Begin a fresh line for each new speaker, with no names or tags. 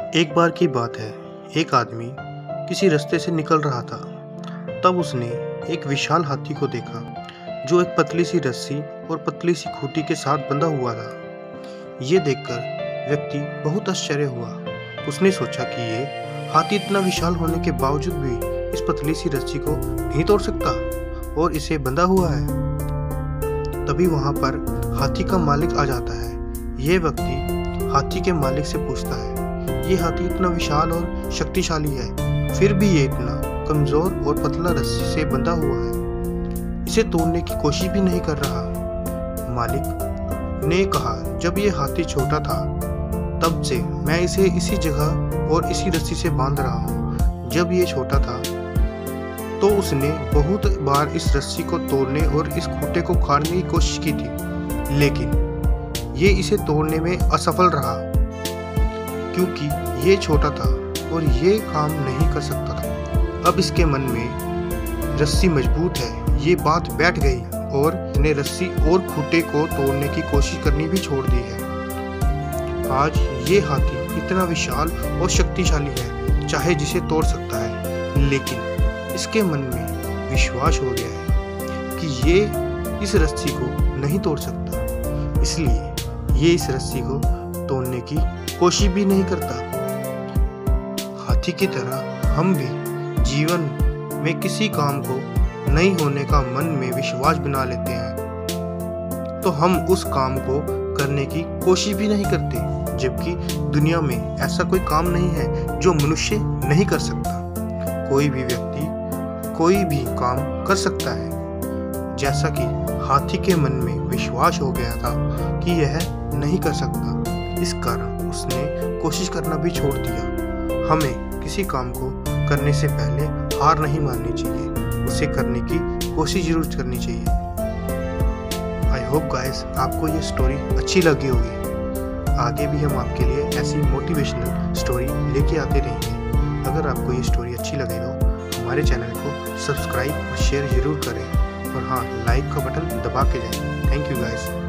एक बार की बात है, एक आदमी किसी रास्ते से निकल रहा था। तब उसने एक विशाल हाथी को देखा जो एक पतली सी रस्सी और पतली सी खूंटी के साथ बंधा हुआ था। ये देखकर व्यक्ति बहुत आश्चर्य हुआ। उसने सोचा कि ये हाथी इतना विशाल होने के बावजूद भी इस पतली सी रस्सी को नहीं तोड़ सकता और इसे बंधा हुआ है। तभी वहां पर हाथी का मालिक आ जाता है। यह व्यक्ति हाथी के मालिक से पूछता है, ये हाथी इतना विशाल और शक्तिशाली है, फिर भी ये इतना कमजोर और पतला रस्सी से बंधा हुआ है, इसे तोड़ने की कोशिश भी नहीं कर रहा। मालिक ने कहा, जब ये हाथी छोटा था तब से मैं इसे इसी जगह और इसी रस्सी से बांध रहा हूँ। जब ये छोटा था तो उसने बहुत बार इस रस्सी को तोड़ने और इस खूंटे को काटने की कोशिश की थी, लेकिन ये इसे तोड़ने में असफल रहा क्योंकि ये छोटा था और ये काम नहीं कर सकता था। अब इसके मन में रस्सी मजबूत है, ये बात बैठ गई और इसने रस्सी और खूंटे को तोड़ने की कोशिश करनी भी छोड़ दी है। आज ये हाथी इतना विशाल और शक्तिशाली है, चाहे जिसे तोड़ सकता है, लेकिन इसके मन में विश्वास हो गया है कि ये इस रस्सी को नहीं तोड़ सकता, इसलिए ये इस रस्सी को तोड़ने की कोशिश भी नहीं करता। हाथी की तरह हम भी जीवन में किसी काम को नहीं होने का मन में विश्वास बना लेते हैं तो हम उस काम को करने की कोशिश भी नहीं करते, जबकि दुनिया में ऐसा कोई काम नहीं है जो मनुष्य नहीं कर सकता। कोई भी व्यक्ति कोई भी काम कर सकता है। जैसा कि हाथी के मन में विश्वास हो गया था कि यह नहीं कर सकता, इस कारण उसने कोशिश करना भी छोड़ दिया। हमें किसी काम को करने से पहले हार नहीं माननी चाहिए, उसे करने की कोशिश जरूर करनी चाहिए। आई होप गाइस आपको ये स्टोरी अच्छी लगी होगी। आगे भी हम आपके लिए ऐसी मोटिवेशनल स्टोरी लेके आते रहेंगे। अगर आपको ये स्टोरी अच्छी लगे तो हमारे चैनल को सब्सक्राइब और शेयर जरूर करें और हाँ, लाइक का बटन दबा के जाएं। Thank you guys.